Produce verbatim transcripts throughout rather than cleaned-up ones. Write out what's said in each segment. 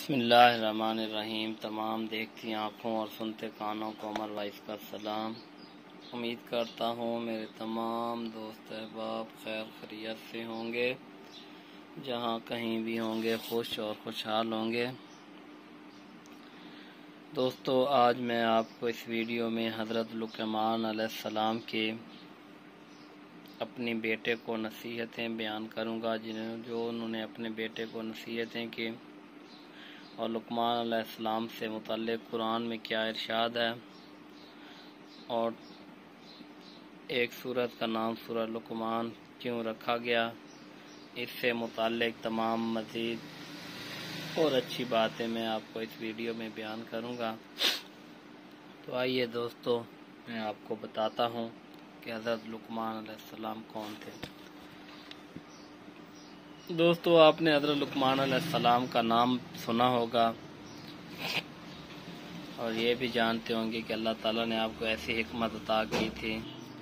بسم اللہ الرحمن الرحیم۔ تمام دیکھتی آنکھوں اور سنتے کانوں کو عمر وائس کا سلام۔ امید کرتا ہوں میرے تمام دوست احباب خیر خیریت سے ہوں گے، جہاں کہیں بھی ہوں گے خوش اور خوشحال ہوں گے۔ دوستو، آج میں آپ کو اس ویڈیو میں حضرت لقمان علیہ السلام کے اپنے بیٹے کو نصیحتیں بیان کروں گا، جنہوں جو انہوں نے اپنے بیٹے کو نصیحتیں کی، اور لقمان علیہ السلام سے متعلق قرآن میں کیا ارشاد ہے، اور ایک سورت کا نام سورہ لقمان کیوں رکھا گیا، اس سے متعلق تمام مزید اور اچھی باتیں میں آپ کو اس ویڈیو میں بیان کروں گا۔ تو آئیے دوستو، میں آپ کو بتاتا ہوں کہ حضرت لقمان علیہ السلام کون تھے۔ دوستو، آپ نے حضرت لقمان علیہ السلام کا نام سنا ہوگا اور یہ بھی جانتے ہوں گے کہ اللہ تعالیٰ نے آپ کو ایسی حکمت عطا کی تھی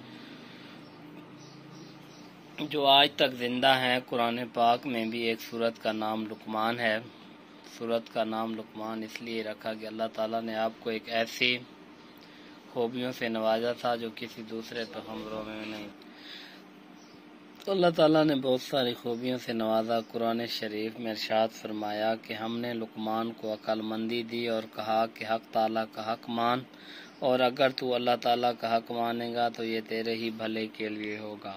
جو آج تک زندہ ہے۔ قرآن پاک میں بھی ایک سورت کا نام لقمان ہے۔ سورت کا نام لقمان اس لیے رکھا کہ اللہ تعالیٰ نے آپ کو ایک ایسی خوبیوں سے نوازا تھا جو کسی دوسرے پیغمبروں میں نہیں۔ تو اللہ تعالیٰ نے بہت ساری خوبیوں سے نوازا۔ قرآن شریف میں ارشاد فرمایا کہ ہم نے لقمان کو عقل مندی دی اور کہا کہ حق تعالیٰ کا حق مان، اور اگر تو اللہ تعالیٰ کا حق مانے گا تو یہ تیرے ہی بھلے کے لیے ہوگا۔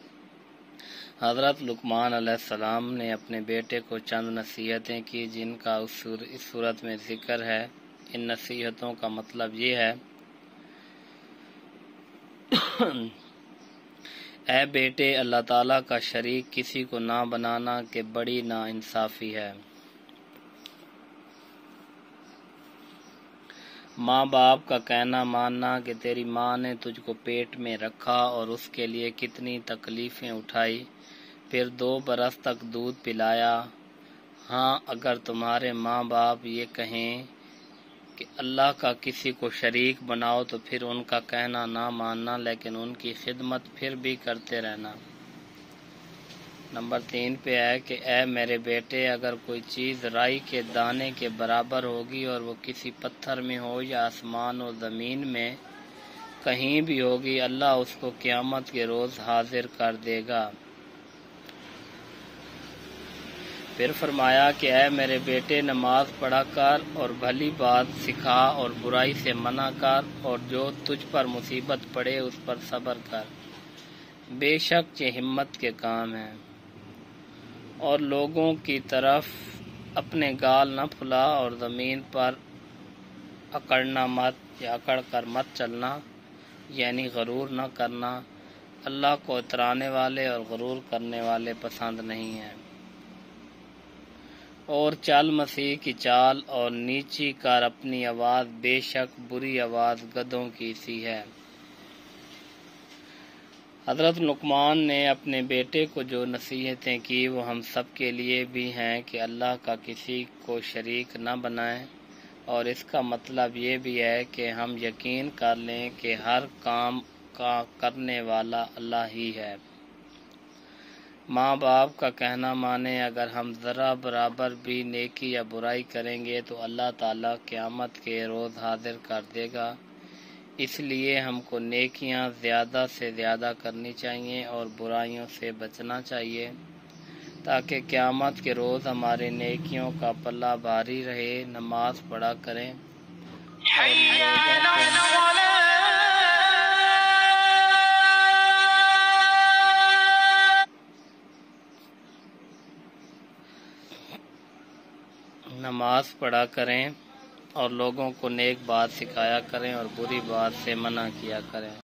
حضرت لقمان علیہ السلام نے اپنے بیٹے کو چند نصیحتیں کی جن کا اس صورت میں ذکر ہے۔ ان نصیحتوں کا مطلب یہ ہے: اے بیٹے، اللہ تعالیٰ کا شریک کسی کو نہ بنانا کہ بڑی ناانصافی ہے۔ ماں باپ کا کہنا ماننا کہ تیری ماں نے تجھ کو پیٹ میں رکھا اور اس کے لیے کتنی تکلیفیں اٹھائی، پھر دو برس تک دودھ پلایا۔ ہاں، اگر تمہارے ماں باپ یہ کہیں کہ اللہ کا کسی کو شریک بناؤ تو پھر ان کا کہنا نہ ماننا، لیکن ان کی خدمت پھر بھی کرتے رہنا۔ نمبر تین پہ ہے کہ اے میرے بیٹے، اگر کوئی چیز رائی کے دانے کے برابر ہوگی اور وہ کسی پتھر میں ہو یا آسمان و زمین میں کہیں بھی ہوگی، اللہ اس کو قیامت کے روز حاضر کر دے گا۔ پھر فرمایا کہ اے میرے بیٹے، نماز پڑھا کر اور بھلی بات سکھا اور برائی سے منع کر، اور جو تجھ پر مصیبت پڑے اس پر صبر کر، بے شک یہ ہمت کے کام ہے۔ اور لوگوں کی طرف اپنے گال نہ پھلا اور زمین پر اکڑنا مت یا اکڑ کر مت چلنا، یعنی غرور نہ کرنا۔ اللہ کو اترانے والے اور غرور کرنے والے پسند نہیں ہیں۔ اور چل مسیح کی چال اور نیچی کر اپنی آواز، بے شک بری آواز گدھوں کی سی ہے۔ حضرت لقمان نے اپنے بیٹے کو جو نصیحتیں کی وہ ہم سب کے لیے بھی ہیں کہ اللہ کا کسی کو شریک نہ بنائیں، اور اس کا مطلب یہ بھی ہے کہ ہم یقین کر لیں کہ ہر کام کا کرنے والا اللہ ہی ہے۔ ماں باپ کا کہنا مانیں۔ اگر ہم ذرا برابر بھی نیکی یا برائی کریں گے تو اللہ تعالیٰ قیامت کے روز حاضر کر دے گا۔ اس لیے ہم کو نیکیاں زیادہ سے زیادہ کرنی چاہیے اور برائیوں سے بچنا چاہیے، تاکہ قیامت کے روز ہمارے نیکیوں کا پلہ بھاری رہے۔ نماز پڑھا کریں اور نماز پڑھا کریں اور لوگوں کو نیک بات سکھایا کریں اور بری بات سے منع کیا کریں۔